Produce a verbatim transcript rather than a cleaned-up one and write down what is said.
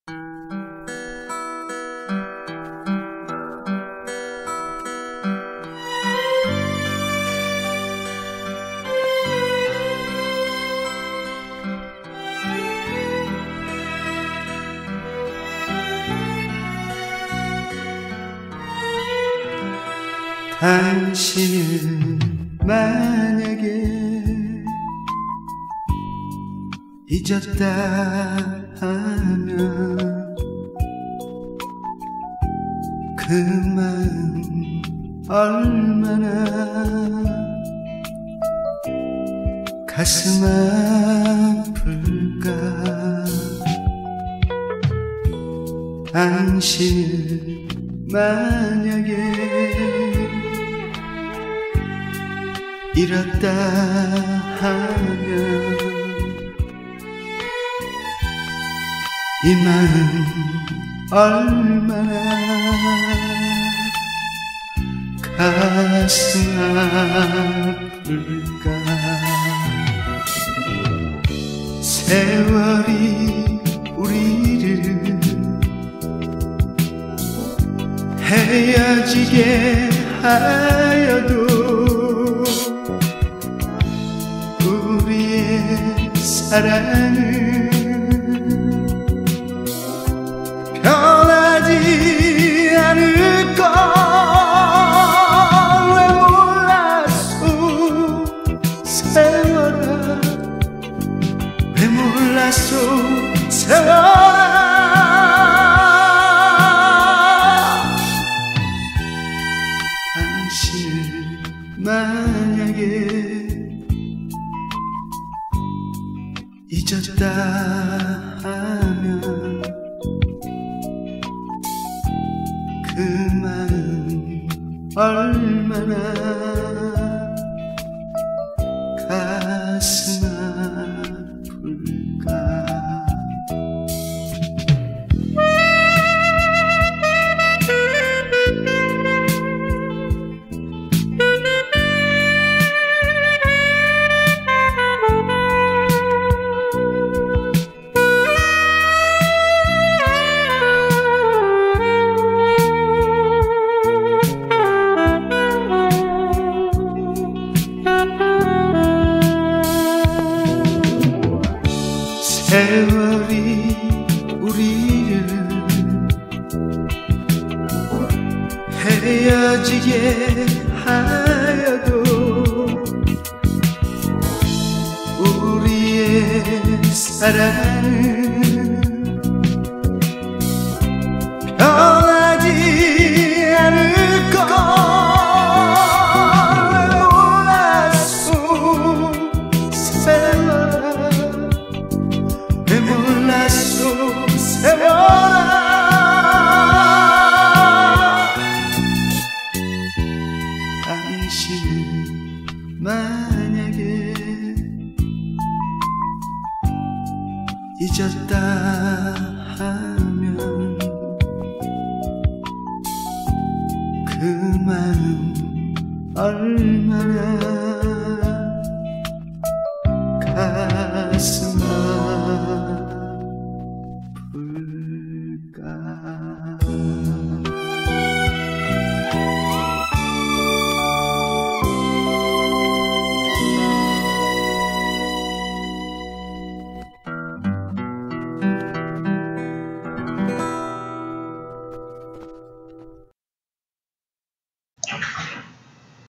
당신을 만약에 잊었다 하면 그 마음 얼마나 가슴 아플까. 당신을 만약에 잃었다 하면 이 마음 얼마나 가슴 아플까. 세월이 우리를 헤어지게 하여도 우리의 사랑은 변하지 않을 걸. 왜 몰랐어 세월아, 왜 몰랐어 세월아. 당신을 만약에 잊었다 하면 그 마음 얼마나 가슴 아플까. 세월이 우리를 헤어지게 하여도 우리의 사랑은 변하지 않을 걸. 왜 몰랐어 세월아. 당신을 만약에 잊었다 하면 그 마음 얼마나